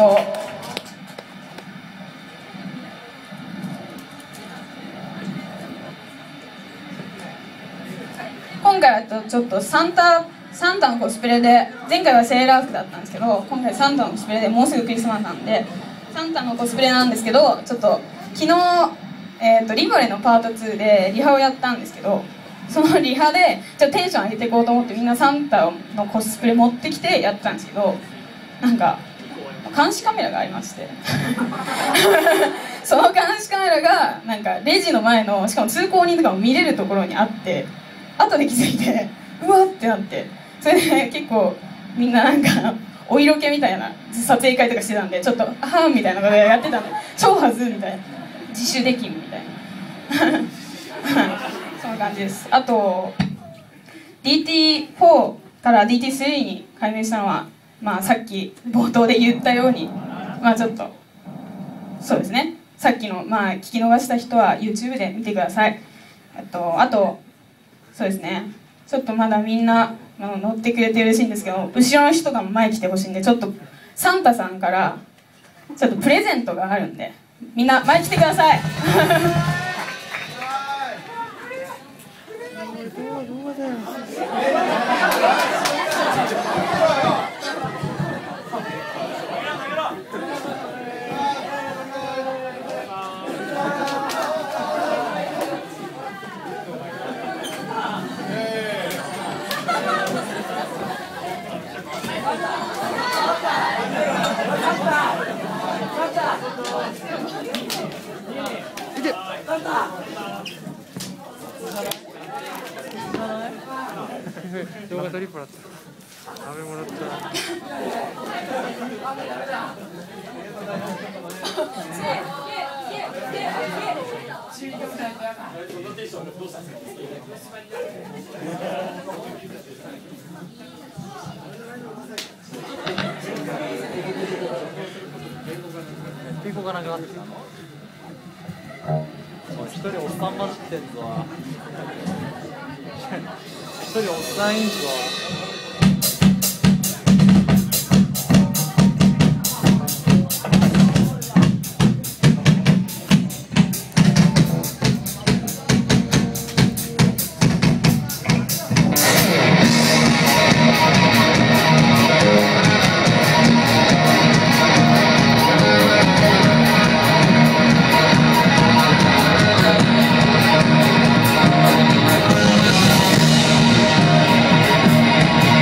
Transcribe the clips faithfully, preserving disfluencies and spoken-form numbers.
と今回はちょっとサンタサンタのコスプレで、前回はセーラー服だったんですけど、今回サンタのコスプレで、もうすぐクリスマスなんでサンタのコスプレなんですけど、ちょっと昨日、えー、とリボレのパートツーでリハをやったんですけど、そのリハでちょっとテンション上げていこうと思ってみんなサンタのコスプレ持ってきてやったんですけど、なんか監視カメラがありましてその監視カメラがなんかレジの前の、しかも通行人とかも見れるところにあって、後で気づいてうわってなって、それで結構みんななんかお色気みたいな撮影会とかしてたんで、ちょっとあはんみたいなことやってたんで、超はずみたいな、自主できんみたいなそんな感じです。あと ディーティーフォー から ディーティースリー に改名したのは、まあ、さっき冒頭で言ったように、まあちょっとそうですね、さっきの、まあ、聞き逃した人は YouTube で見てください。あとあとそうですね、ちょっとまだみんなあの乗ってくれて嬉しいんですけど、後ろの人が前来てほしいんで、ちょっとサンタさんからちょっとプレゼントがあるんで、みんな前来てください動画トリプルあった。食べもらった。ピンコがなくなってきた。一人おっさん混じってんぞ。一人おっさんいんぞ。 「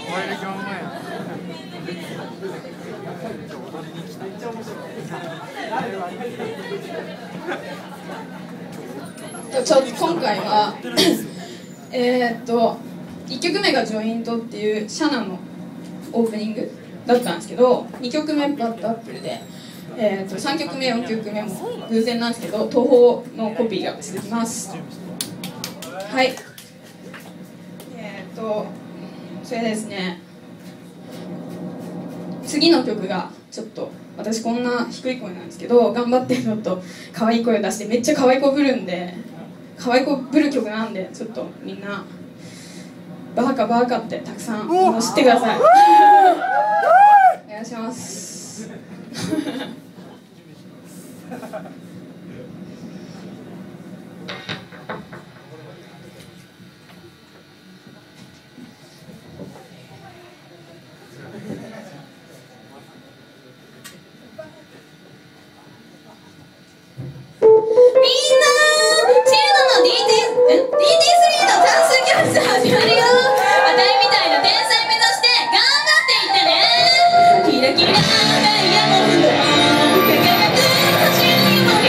前歴まんまやん。踊りに来た。めっちゃ面白い。 ちょっと今回はえーっといっきょくめが「ジョイント」っていうシャナのオープニングだったんですけど、にきょくめバッドアップルで、えーっとさんきょくめよんきょくめも偶然なんですけど東宝のコピーが続きます。はい、えーっとそれでですね、次の曲がちょっと私こんな低い声なんですけど頑張ってちょっと可愛い声を出してめっちゃ可愛い子ぶるんで可愛い子ぶる曲なんでちょっとみんなバーカバーカってたくさん知ってください。お願いします。キラキラダイヤモンド輝く星にも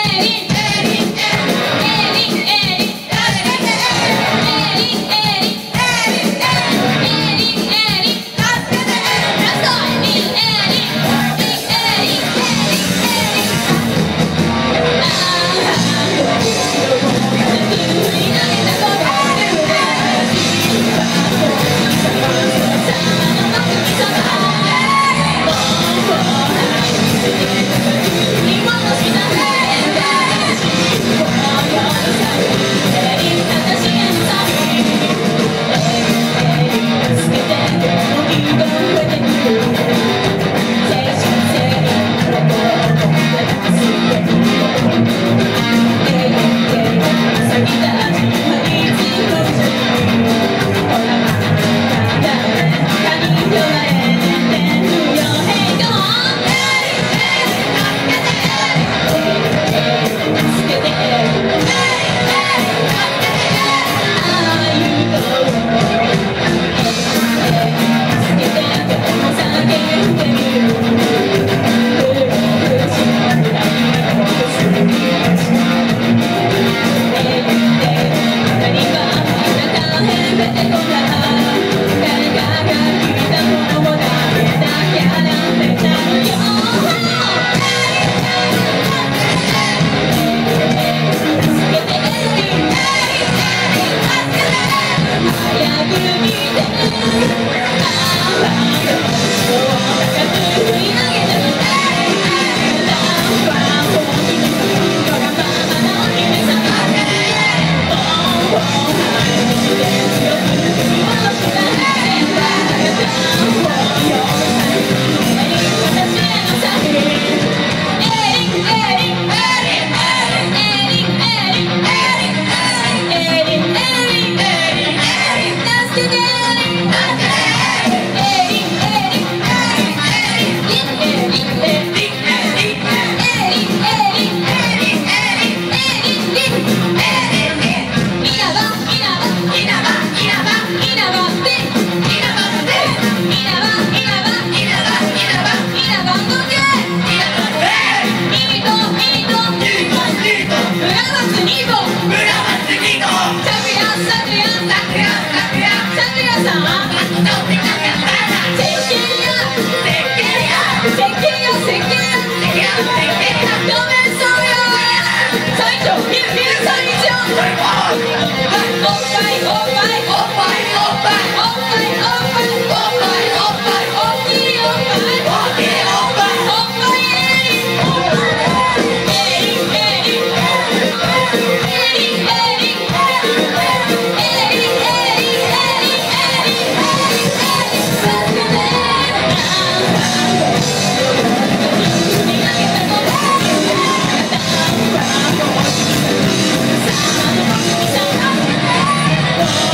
Oh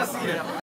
長すぎる。